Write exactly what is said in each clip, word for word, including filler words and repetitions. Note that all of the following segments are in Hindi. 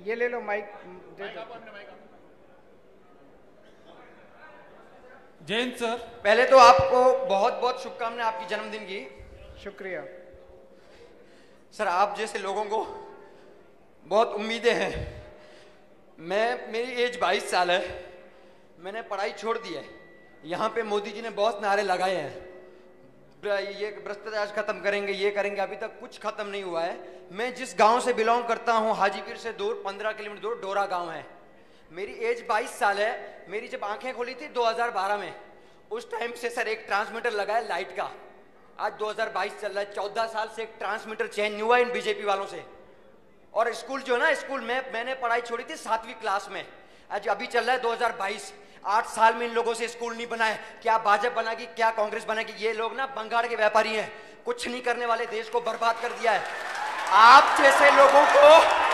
ये ले लो माइक दे दो। जयंत सर, पहले तो आपको बहुत बहुत शुभकामनाएं आपकी जन्मदिन की। शुक्रिया सर, आप जैसे लोगों को बहुत उम्मीदें हैं। मैं मेरी एज बाईस साल है, मैंने पढ़ाई छोड़ दी है। यहाँ पे मोदी जी ने बहुत नारे लगाए हैं, ये भ्रष्टाचार खत्म करेंगे, ये करेंगे, अभी तक कुछ खत्म नहीं हुआ है। मैं जिस गांव से बिलोंग करता हूँ, हाजीपुर से दूर पंद्रह किलोमीटर दूर डोरा गांव है। मेरी एज बाईस साल है। मेरी जब आंखें खोली थी दो हज़ार बारह में, उस टाइम से सर एक ट्रांसमीटर लगा है लाइट का। आज दो हज़ार बाईस चल रहा है, चौदह साल से एक ट्रांसमीटर चेंज नहीं हुआ इन बीजेपी वालों से। और स्कूल जो ना, स्कूल में मैंने पढ़ाई छोड़ी थी सातवीं क्लास में, आज अभी चल रहा है दो हज़ार बाईस। आठ साल में इन लोगों से स्कूल नहीं बनाए। क्या भाजपा बनाएगी, क्या कांग्रेस बनाएगी? ये लोग ना बंगाड़ के व्यापारी हैं, कुछ नहीं करने वाले, देश को बर्बाद कर दिया है। आप जैसे लोगों को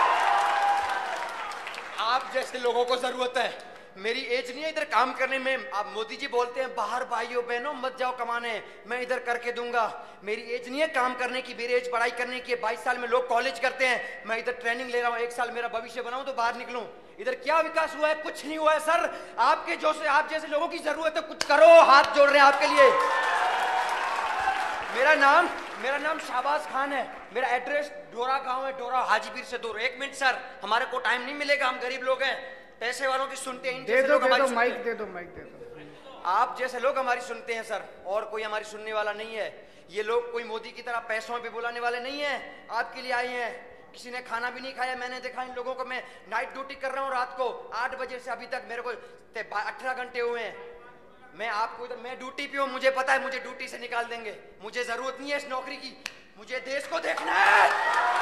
आप जैसे लोगों को जरूरत है। मेरी एज नहीं है इधर काम करने में। आप मोदी जी बोलते हैं बाहर भाइयों बहनों मत जाओ कमाने, मैं इधर करके दूंगा। मेरी एज नहीं है काम करने की, मेरी एज पढ़ाई करने की है। बाईस साल में लोग कॉलेज करते हैं, मैं इधर ट्रेनिंग ले रहा हूँ। एक साल मेरा भविष्य बनाऊं तो बाहर निकलूं। इधर क्या विकास हुआ है? कुछ नहीं हुआ है सर। आपके जो से आप जैसे लोगों की जरूरत है, कुछ करो। हाथ जोड़ रहे हैं आपके लिए। मेरा नाम मेरा नाम शाहबाज खान है। मेरा एड्रेस डोरा गांव है, डोरा हाजीपुर से दूर। एक मिनट सर, हमारे को टाइम नहीं मिलेगा, हम गरीब लोग हैं, पैसे वालों की सुनते हैं। दे दो दे दो माइक दे दो माइक दे दो। आप जैसे लोग हमारी सुनते हैं सर, और कोई हमारी सुनने वाला नहीं है। ये लोग कोई मोदी की तरह पैसों पे बुलाने वाले नहीं है। आपके लिए आए हैं। किसी ने खाना भी नहीं खाया, मैंने देखा इन लोगों को। मैं नाइट ड्यूटी कर रहा हूँ, रात को आठ बजे से अभी तक मेरे को अठारह घंटे हुए हैं। मैं आपको इधर, मैं ड्यूटी पे हूँ, मुझे पता है मुझे ड्यूटी से निकाल देंगे। मुझे जरूरत नहीं है इस नौकरी की, मुझे देश को देखना है।